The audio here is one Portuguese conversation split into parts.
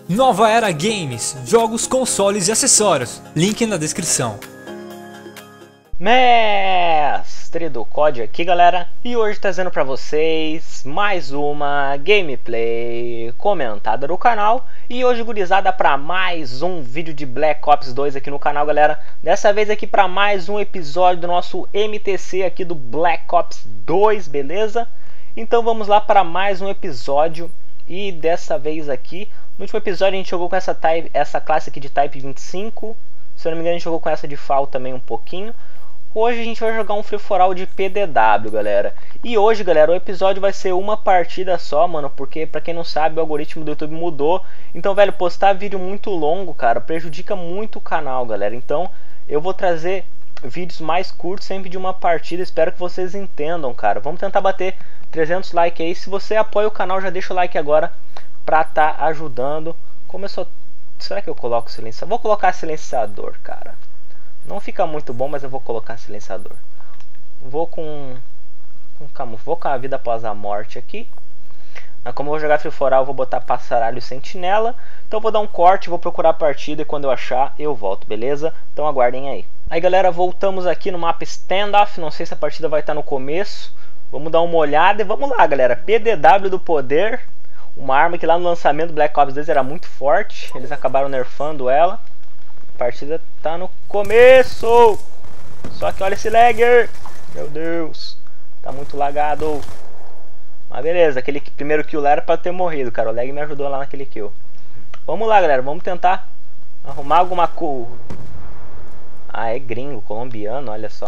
Nova Era Games, jogos, consoles e acessórios, link na descrição. Mestre do COD aqui, galera, e hoje trazendo pra vocês mais uma gameplay comentada do canal. E hoje, gurizada, para mais um vídeo de Black Ops 2 aqui no canal, galera. Dessa vez aqui para mais um episódio do nosso MTC aqui do Black Ops 2, beleza? Então vamos lá para mais um episódio. E dessa vez aqui, no último episódio a gente jogou com essa classe aqui de Type 25. Se eu não me engano a gente jogou com essa de FAL também um pouquinho. Hoje a gente vai jogar um Free For All de PDW, galera. E hoje, galera, o episódio vai ser uma partida só, mano. Porque, pra quem não sabe, o algoritmo do YouTube mudou. Então, velho, postar vídeo muito longo, cara, prejudica muito o canal, galera. Então, eu vou trazer vídeos mais curtos sempre de uma partida. Espero que vocês entendam, cara. Vamos tentar bater 300 likes aí. Se você apoia o canal, já deixa o like agora pra tá ajudando. Como eu sou... Será que eu coloco silenciador? Vou colocar silenciador, cara. Não fica muito bom, mas eu vou colocar silenciador. Vou com a vida após a morte aqui. Mas como eu vou jogar Free For All, eu vou botar passaralho e sentinela. Então eu vou dar um corte, vou procurar a partida e quando eu achar, eu volto, beleza? Então aguardem aí. Aí, galera, voltamos aqui no mapa Standoff. Não sei se a partida vai estar no começo. Vamos dar uma olhada e vamos lá, galera. PDW do poder. Uma arma que lá no lançamento do Black Ops 2 era muito forte. Eles acabaram nerfando ela. A partida tá no começo. Só que olha esse lagger. Meu Deus. Tá muito lagado. Mas beleza, aquele primeiro kill lá era pra ter morrido, cara. O lag me ajudou lá naquele kill. Vamos lá, galera. Vamos tentar arrumar alguma coisa. Ah, é gringo, colombiano, olha só.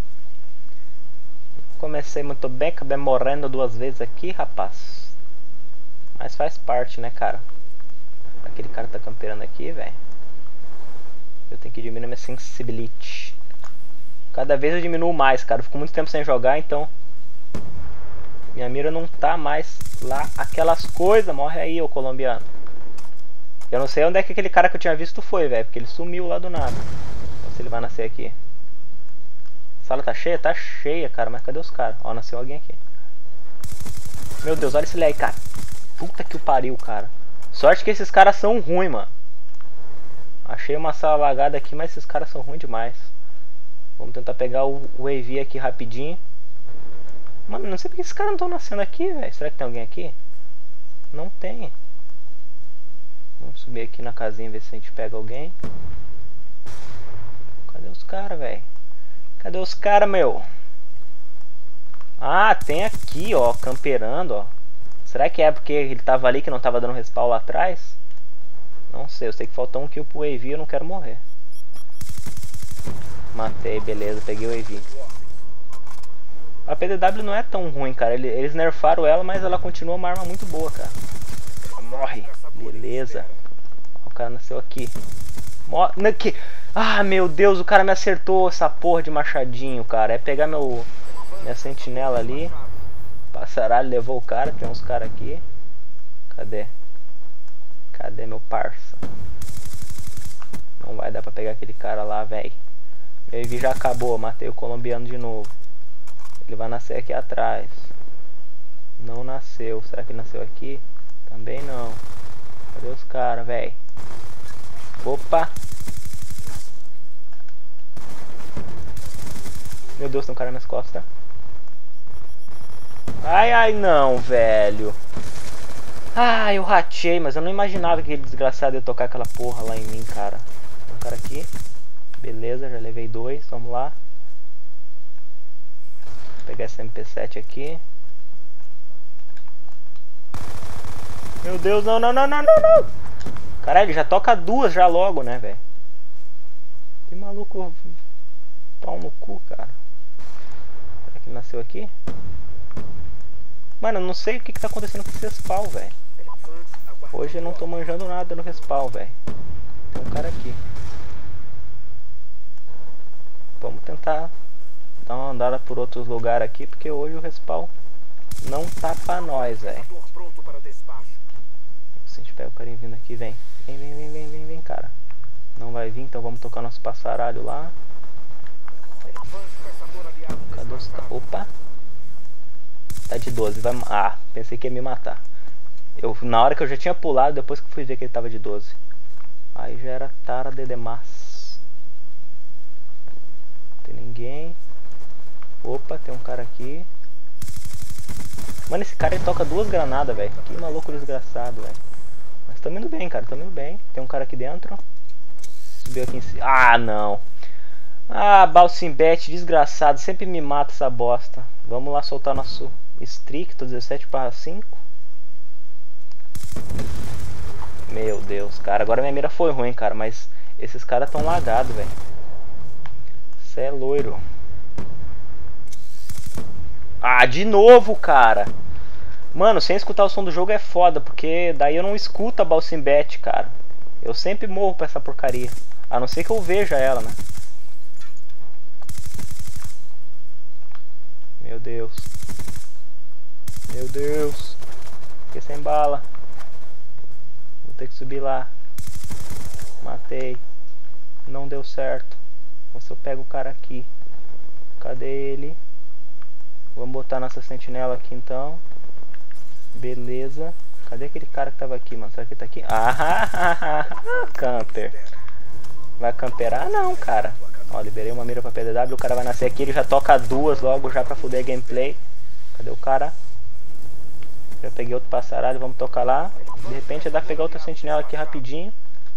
Comecei muito bem, acabei morrendo 2 vezes aqui, rapaz. Mas faz parte, né, cara? Aquele cara tá camperando aqui, velho. Eu tenho que diminuir minha sensibility. Cada vez eu diminuo mais, cara. Eu fico muito tempo sem jogar, então minha mira não tá mais lá aquelas coisas. Morre aí, ô colombiano. Eu não sei onde é que aquele cara que eu tinha visto foi, velho. Porque ele sumiu lá do nada. Não sei se ele vai nascer aqui. A sala tá cheia? Tá cheia, cara. Mas cadê os caras? Ó, nasceu alguém aqui. Meu Deus, olha esse lag, cara. Puta que o pariu, cara. Sorte que esses caras são ruins, mano. Achei uma sala lagada aqui, mas esses caras são ruins demais. Vamos tentar pegar o AV aqui rapidinho. Mano, não sei porque esses caras não estão nascendo aqui, velho. Será que tem alguém aqui? Não tem. Vamos subir aqui na casinha, ver se a gente pega alguém. Cadê os caras, velho? Cadê os caras, meu? Ah, tem aqui, ó, camperando, ó. Será que é porque ele tava ali que não tava dando respawn lá atrás? Não sei, eu sei que faltou um kill pro AV e eu não quero morrer. Matei, beleza, peguei o AV. A PDW não é tão ruim, cara. Eles nerfaram ela, mas ela continua uma arma muito boa, cara. Morre, beleza. O cara nasceu aqui. Morre, aqui. Ah, meu Deus, o cara me acertou essa porra de machadinho, cara. É pegar minha sentinela ali. Passaralho levou o cara, tem uns caras aqui. Cadê? Cadê meu parça? Não vai dar pra pegar aquele cara lá, velho. Meu EV já acabou, matei o colombiano de novo. Ele vai nascer aqui atrás. Não nasceu. Será que ele nasceu aqui? Também não. Cadê os caras, velho? Opa! Meu Deus, tem um cara nas costas. Ai, ai, não, velho. Ah, eu ratei, mas eu não imaginava que aquele desgraçado ia tocar aquela porra lá em mim, cara. Tem um cara aqui. Beleza, já levei 2. Vamos lá. Vou pegar essa MP7 aqui. Meu Deus, não, não, não, não, não, não. Caralho, ele já toca 2 já logo, né, velho? Que maluco. Pau no cu, cara. Será que ele nasceu aqui? Mano, eu não sei o que tá acontecendo com esse respawn, velho. Hoje eu não tô manjando nada no respawn, velho. Tem um cara aqui. Vamos tentar dar uma andada por outros lugares aqui, porque hoje o respawn não tá pra nós, velho. Se a gente pega o carinha vindo aqui, vem. Vem, cara. Não vai vir, então vamos tocar nosso passaralho lá. Cadê os caras? Opa! Tá de 12, vai... Ah, pensei que ia me matar. Na hora que eu já tinha pulado, depois que fui ver que ele tava de 12. Aí já era tarde demais. Não tem ninguém. Opa, tem um cara aqui. Mano, esse cara ele toca 2 granadas, velho. Que maluco desgraçado, velho. Mas tamo indo bem, cara, tamo indo bem. Tem um cara aqui dentro. Subiu aqui em cima. Ah, não. Ah, Balsimbet, desgraçado. Sempre me mata essa bosta. Vamos lá soltar nosso streak. Tô 17/5. Meu Deus, cara. Agora minha mira foi ruim, cara. Mas esses caras tão lagados, velho. Cê é loiro. Ah, de novo, cara. Mano, sem escutar o som do jogo é foda. Porque daí eu não escuto a Balsimbet, cara. Eu sempre morro pra essa porcaria. A não ser que eu veja ela, né? Meu Deus. Meu Deus. Fiquei sem bala. Vou ter que subir lá. Matei. Não deu certo. Vamos ver se eu pego o cara aqui. Cadê ele? Vamos botar nossa sentinela aqui então. Beleza. Cadê aquele cara que tava aqui, mano? Será que ele tá aqui? Ah, camper. Vai camperar? Não, cara. Ó, liberei uma mira pra PDW. O cara vai nascer aqui. Ele já toca 2 logo já pra fuder a gameplay. Cadê o cara? Já peguei outro passaralho. Vamos tocar lá. De repente dá pra pegar outra sentinela aqui rapidinho.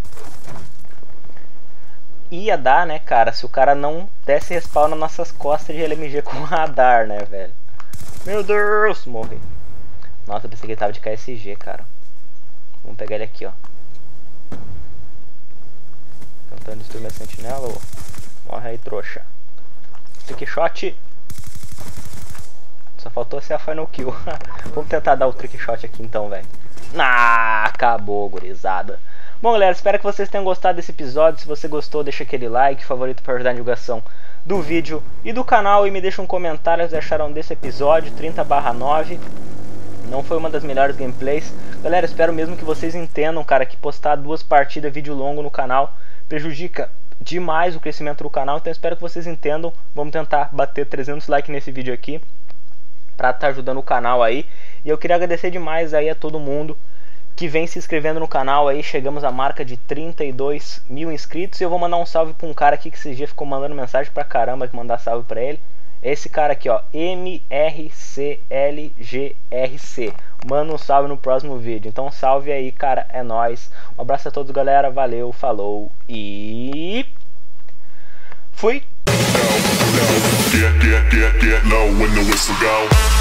Ia dar, né, cara? Se o cara não desse respawn nas nossas costas de LMG com radar, né, velho? Meu Deus! Morri. Nossa, eu pensei que ele tava de KSG, cara. Vamos pegar ele aqui, ó. Tentando destruir minha sentinela, ô. Morre aí, trouxa. Trick shot. Só faltou ser a final kill. Vamos tentar dar o trick shot aqui então, velho. Ah, acabou, gurizada. Bom, galera, espero que vocês tenham gostado desse episódio. Se você gostou, deixa aquele like, favorito para ajudar na divulgação do vídeo e do canal. E me deixa um comentário se acharam desse episódio, 30/9. Não foi uma das melhores gameplays. Galera, espero mesmo que vocês entendam, cara, que postar 2 partidas, vídeo longo no canal, prejudica demais o crescimento do canal. Então espero que vocês entendam. Vamos tentar bater 300 likes nesse vídeo aqui, pra estar ajudando o canal aí. E eu queria agradecer demais aí a todo mundo que vem se inscrevendo no canal aí. Chegamos à marca de 32 mil inscritos. E eu vou mandar um salve pra um cara aqui que esses dias ficou mandando mensagem pra caramba, que mandar salve pra ele. Esse cara aqui, ó, MRCLGRC. Manda um salve no próximo vídeo. Então salve aí, cara, é nóis. Um abraço a todos, galera, valeu, falou e... fui! Get low when the whistle go.